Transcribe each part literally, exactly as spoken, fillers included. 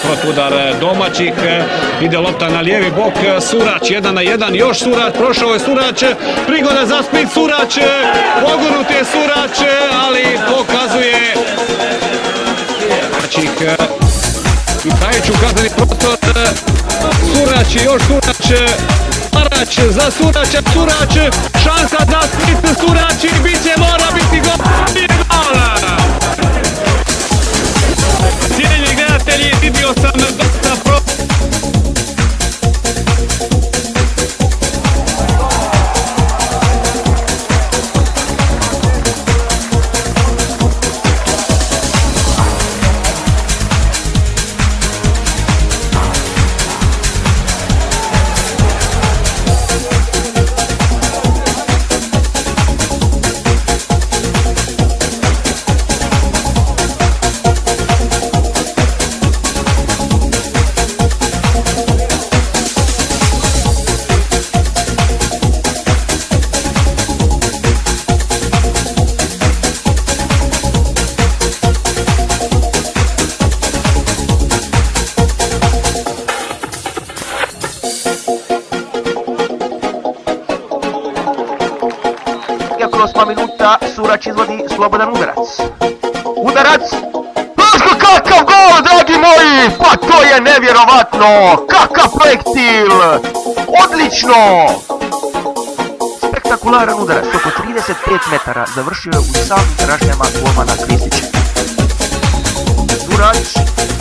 protudar domaćih. Ide lopta na lijevi bok, Surac jedan na jedan, još Surac, prošao je Surac, prigoda za Split, Surac, pogonut je Surac, ali pokazuje i Tajić u kazneni prostor. Surac, još Surac, Sarac za Surača, Surac, šansa za Split, Surac i bit će, mora biti gol. Cijenjeni gledatelji, vidio sam dosta pro... Osma minuta, Surac izvodi slobodan udarac. Udarac! Paško, kakav gol, dragi moji! Pa to je nevjerovatno! Kakav projektil! Odlično! Spektakularan udarac, oko trideset pet metara, završio je u samim rašnjama golmana Kristića. Surac!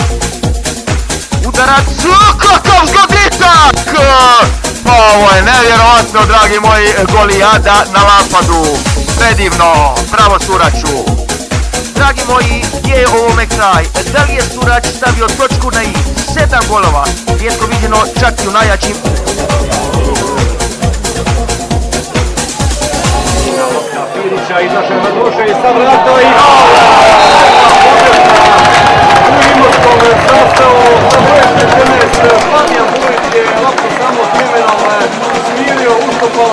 Udarac! Kakav zgoditak! Pa ovo je nevjerovatno, dragi moji, golijada na Lampadu. Predivno, bravo Suraču. Dragi moji, gdje je ovome kraj? Da li je Surač stavio točku na i? Sedam golova, rijetko viđeno čak i u najjačim. Lopta Pirića izašao na duše i sad vrata i u Imotskom sastavu za broj četrnaest. Fabijan Burić je loptu samo s imenom smirio, ustupao.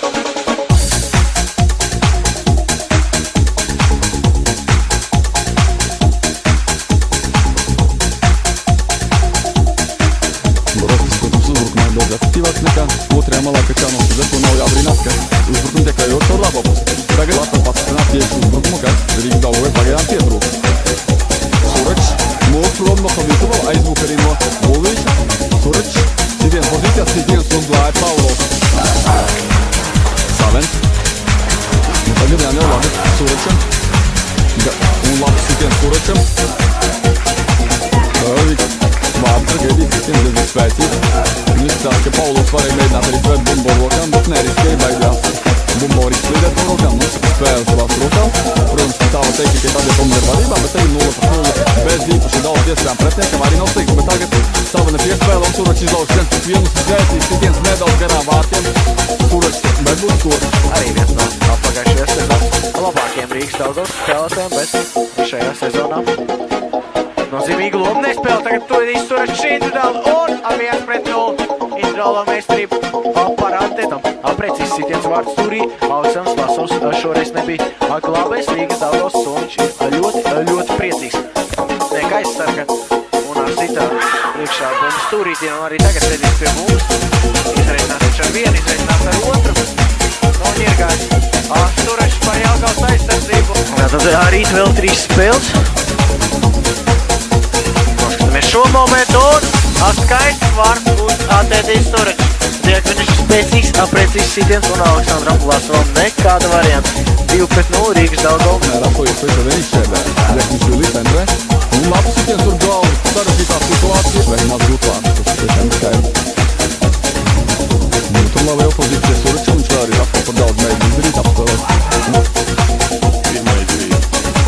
Aktivac neka, otrija mala Pečanov se zaklonao Jabrinaska, uzbrukom teka je očeo Labopos. Tagad lata pa se na tijeku uzbrukmo kad Rik dao ove pa jedan Pietru. Surac, most probno povitoval, a izvukarimo Volvić. Surac, Sidjen pozicija, Sidjen su odglaje Paulo. Saven. Tagad Janel Labec Suračem. Un lap Sidjen Suračem. Rik. Vārds gaidīt visiem diezgan spēcīgi. Viņš tās, ka Paulos varēja mēģināt arī tvert bumbo rokām, bet neriskēja baigās. Bumbo arī slīdēt no rokām, nu, spēle savās rokām. Protams, ka tā var teikt, ka tad ir tomēr vadībā, bet tagad nulle par nulli bez īpaši daudz iespējām pretniekam arī nav slikts, bet tagad Savana piespēle un Surac izlauž viens pret vienu svētīs, sitiens nedaudz garām vārtiem. Surac, bet būs tur. Arī viens no apagājušajā sezonas labākiem Rīgas Daugavas spēlētājiem, bet šajā sezonā nozīmīgi lomu nespēle. Tagad to ir Surac šī individuāli un ar viens pret nulli. Individuālā meistarība parādētam. Precīzs sitiens vārds turī. Aleksandrs Vasovs šoreiz nebija glābējs Rīgas Daugavas, un viņš ir ļoti, ļoti priecīgs. Snieg aizsarga un ar sitā priekšā bumbas turītiem, un arī tagad Tedijs pie bumbas. Izreicinās viņš ar vienu, izreicinās ar otru. Un iergājis Surac par Jelgavas aizsardzību. Tātad arī vēl trīs spēles. Mēs šo momentu un skaists vārds būs Tedi Surac. Tiek viņš ir spēcīgs, precīzs sitiens un Aleksandram Vlasovam nekāda varianta. divi pret nulli Rīgas Daugava. Rafojas pēc arī izšķērdē. Reknis Julī Tendre. Un labs sitiens tur galvu. Sarežģītā situācija. Vai maz glutvārds. Tas tiešām skaidrs. Un tur labā opozīcija Suračam. Viņš vēl arī Rafo par daudz mēģina izdarīt apspēlēt. Pirmā izdarīja.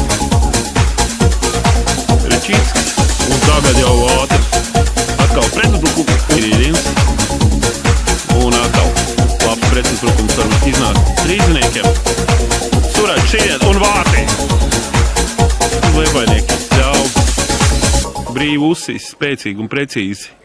Rečīts. Un tagad jau ātrs. Atkal pretuzbrukumu Irīdins. Un atkal labs pretuzbrukums var iznākt trīsdieniekiem. Surac šķiet un vārtī. Liepājnieki ļauj brīvi uzsīs, spēcīgi un precīzi.